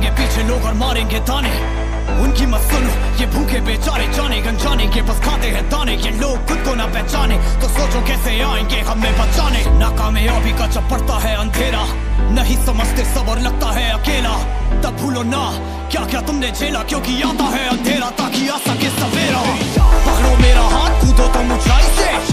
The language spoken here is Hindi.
भागेंगे पीछे लोग और मारेंगे ताने। उनकी मत सुनो, ये भूखे बेचारे जाने गंजाने के बस खाते हैं दाने। ये लोग खुद को ना पहचाने तो सोचो कैसे आएंगे हमें बचाने। नाकामयाबी का जब पड़ता है अंधेरा, नहीं समझते सब और लगता है अकेला। तब भूलो ना क्या क्या तुमने झेला, क्योंकि आता है अंधेरा ताकि आ सके सवेरा। पकड़ो मेरा हाथ, कूदो तुम ऊंचाई से।